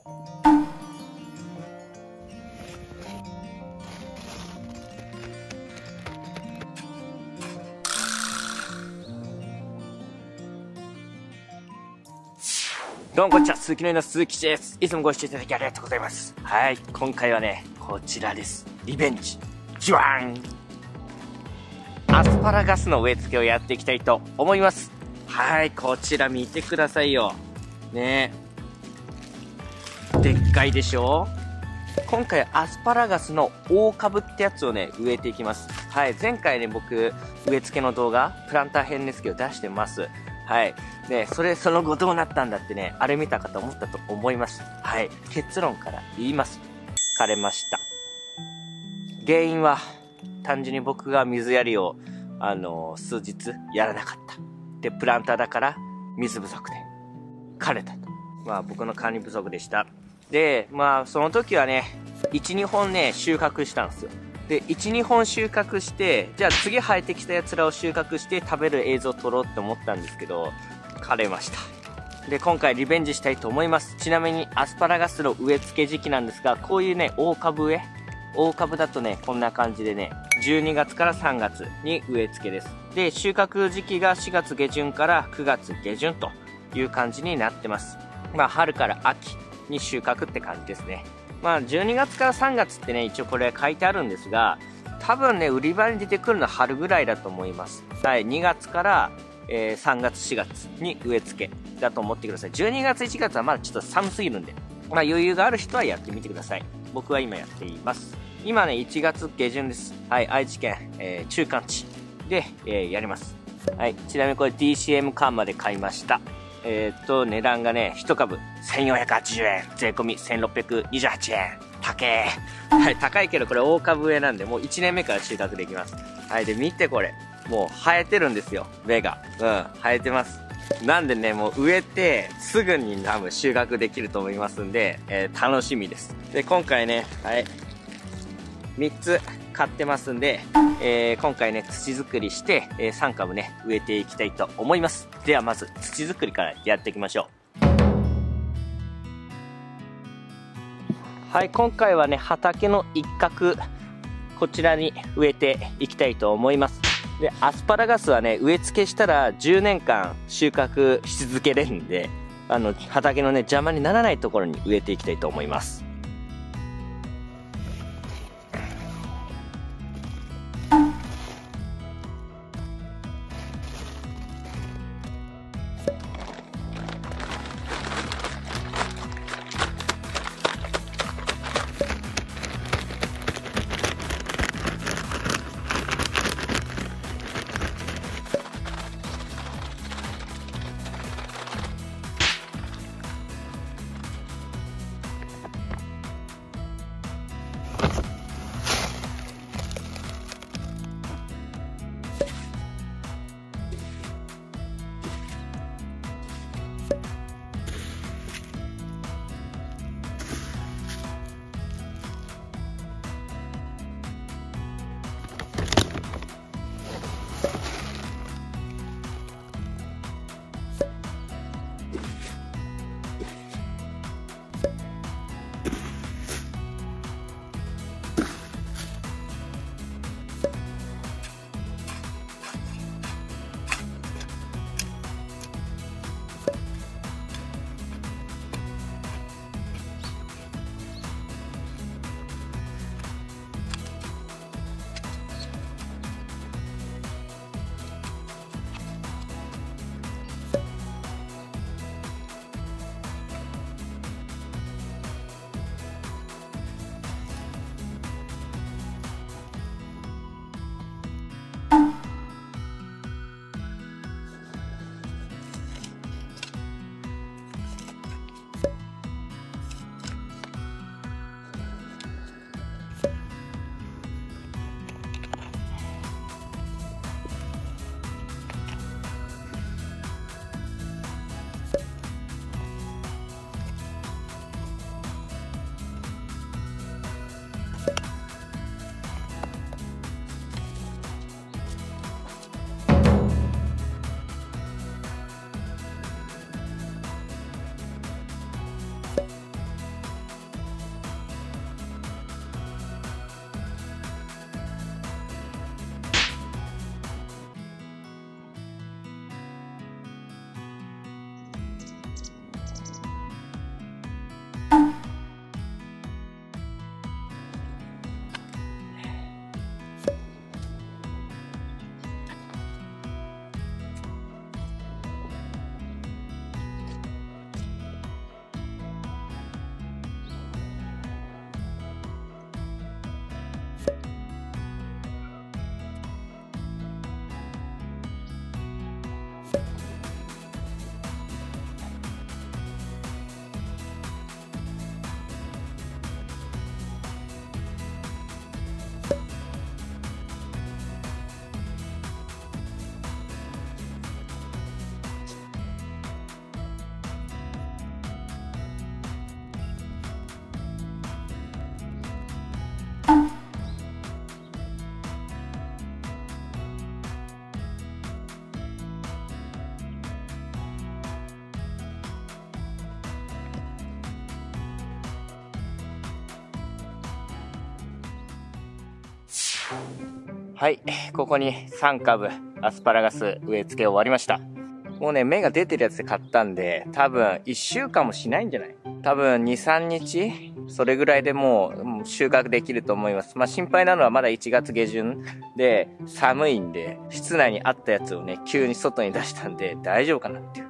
どうもこんにちは、鈴木の家の鈴木です。いつもご視聴いただきありがとうございます。はい、今回はね、こちらです。リベンジ。ジュワーン！アスパラガスの植え付けをやっていきたいと思います。はい、こちら見てくださいよ。ねえ。でっかいでしょ？今回アスパラガスの大株ってやつをね、植えていきます。はい、前回ね、僕、植え付けの動画、プランター編ですけど出してます。はい。で、その後どうなったんだってね、あれ見たかと思ったと思います。はい。結論から言います。枯れました。原因は、単純に僕が水やりを、数日やらなかった。で、プランターだから、水不足で、枯れたと。まあ、僕の管理不足でした。で、まあ、その時はね、1、2本ね、収穫したんですよ。で、1、2本収穫して、じゃあ次生えてきたやつらを収穫して食べる映像を撮ろうって思ったんですけど、枯れました。で、今回リベンジしたいと思います。ちなみにアスパラガスの植え付け時期なんですが、こういうね、大株植え。大株だとね、こんな感じでね、12月から3月に植え付けです。で、収穫時期が4月下旬から9月下旬という感じになってます。まあ、春から秋に収穫って感じですね。まあ、12月から3月ってね、一応これ書いてあるんですが、多分ね、売り場に出てくるのは春ぐらいだと思います。はい、2月から、3月、4月に植え付けだと思ってください。12月、1月はまだちょっと寒すぎるんで、まあ余裕がある人はやってみてください。僕は今やっています。今ね、1月下旬です。はい、愛知県、中間地で、やります。はい、ちなみにこれ DCM 缶まで買いました。値段がね、1株1480円、税込み1628円。高え。はい、高いけどこれ大株植えなんで、もう1年目から収穫できます。はい、で、見てこれ。もう生えてるんですよ、芽が。生えてます。なんでね、もう植えて、すぐに多分収穫できると思いますんで、楽しみです。で、今回ね、はい、3つ買ってますんで、今回ね、土作りして、3株ね、植えていきたいと思います。ではまず、土作りからやっていきましょう。はい、今回はね、畑の一角、こちらに植えていきたいと思います。で、アスパラガスはね、植え付けしたら10年間収穫し続けれるんで、畑のね、邪魔にならないところに植えていきたいと思います。 はい、ここに3株アスパラガス植え付け終わりました。もうね、芽が出てるやつで買ったんで、多分1週間もしないんじゃない？多分2、3日それぐらいでもう収穫できると思います。まあ心配なのはまだ1月下旬で寒いんで、室内にあったやつをね、急に外に出したんで大丈夫かなっていう、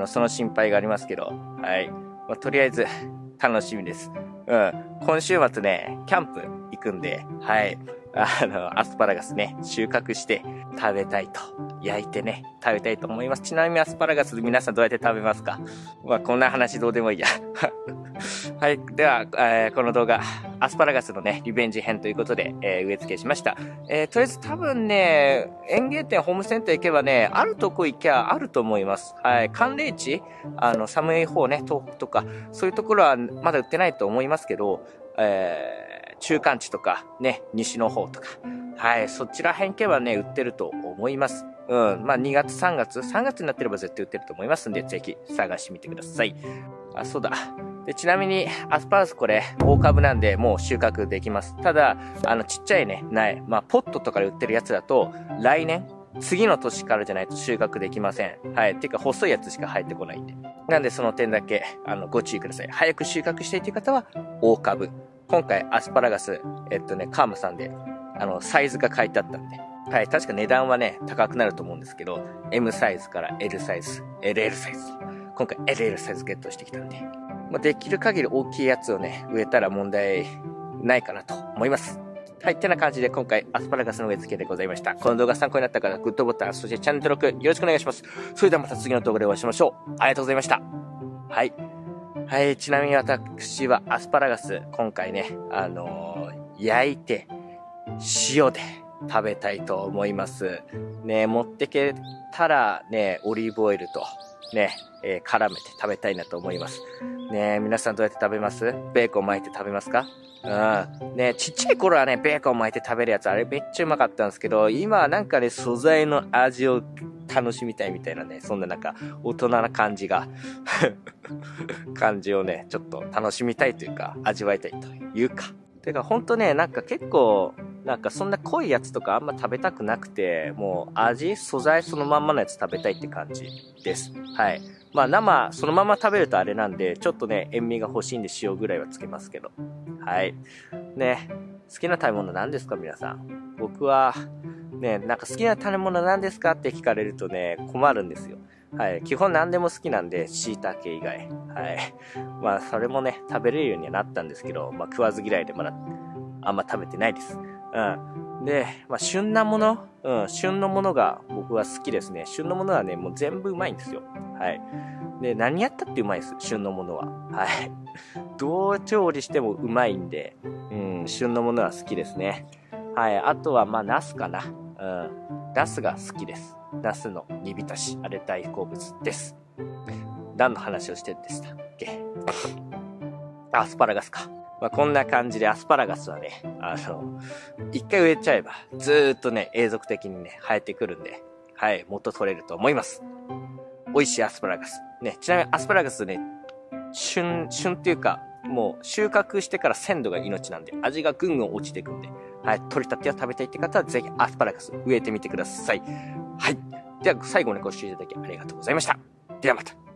その心配がありますけど、はい。まあ、とりあえず楽しみです。今週末ね、キャンプ行くんで、はい。アスパラガスね、収穫して食べたいと、焼いてね、食べたいと思います。ちなみにアスパラガス皆さんどうやって食べますか？まあ、こんな話どうでもいいや。はい。では、この動画、アスパラガスのね、リベンジ編ということで、植え付けしました。とりあえず多分ね、園芸店、ホームセンター行けばね、あるとこ行きゃあると思います。はい。寒冷地、寒い方ね、東北とか、そういうところはまだ売ってないと思いますけど、中間地とか、ね、西の方とか、はい、そちら辺行けばね、売ってると思います。まあ、2月、3月になってれば絶対売ってると思いますんで、ぜひ探してみてください。あ、そうだ。で、ちなみに、アスパラガスこれ、大株なんで、もう収穫できます。ただ、ちっちゃいね、苗、まあ、ポットとかで売ってるやつだと、来年、次の年からじゃないと収穫できません。はい。てか、細いやつしか生えてこないんで。なんで、その点だけ、ご注意ください。早く収穫したいという方は、大株。今回、アスパラガス、カームさんで、サイズが書いてあったんで。はい。確か値段はね、高くなると思うんですけど、M サイズから L サイズ、LL サイズ。今回 LL サイズゲットしてきたんで。まあ、できる限り大きいやつをね、植えたら問題ないかなと思います。はい。ってな感じで今回アスパラガスの植え付けでございました。この動画参考になった方、グッドボタン、そしてチャンネル登録よろしくお願いします。それではまた次の動画でお会いしましょう。ありがとうございました。はい。はい。ちなみに私はアスパラガス、今回ね、焼いて、塩で食べたいと思います。ね、持ってけたらね、オリーブオイルとね、絡めて食べたいなと思います。ね、皆さんどうやって食べます？ベーコン巻いて食べますか？ね、ちっちゃい頃はね、ベーコン巻いて食べるやつ、あれめっちゃうまかったんですけど、今はなんかね、素材の味を楽しみたいみたいなね、そんななんか、大人な感じが、感じをね、ちょっと楽しみたいというか、味わいたいというか。てか、ほんとね、なんか結構、なんかそんな濃いやつとかあんま食べたくなくて、もう素材そのまんまのやつ食べたいって感じです。はい。まあ生、そのまま食べるとあれなんで、ちょっとね、塩味が欲しいんで塩ぐらいはつけますけど。はい。ね、好きな食べ物何ですか皆さん。僕は、ね、なんか好きな食べ物何ですかって聞かれるとね、困るんですよ。はい。基本何でも好きなんで、椎茸以外。はい。まあ、それもね、食べれるようにはなったんですけど、まあ、食わず嫌いでまだ、あんま食べてないです。で、まあ、旬なもの、旬のものが僕は好きですね。旬のものはね、もう全部うまいんですよ。はい。で、何やったってうまいです。旬のものは。はい。どう調理してもうまいんで、旬のものは好きですね。はい。あとは、まあ、ナスかな。ナスが好きです。ナスの煮浸し。あれ大好物です。何の話をしてるんでしたっけ？アスパラガスか。まあ、こんな感じでアスパラガスはね、一回植えちゃえば、ずーっとね、永続的にね、生えてくるんで、はい、元取れると思います。美味しいアスパラガス。ね、ちなみにアスパラガスね、旬っていうか、もう収穫してから鮮度が命なんで、味がぐんぐん落ちていくんで、はい、取り立てを食べたいって方は、ぜひアスパラガス植えてみてください。はい。では、最後までご視聴いただきありがとうございました。ではまた。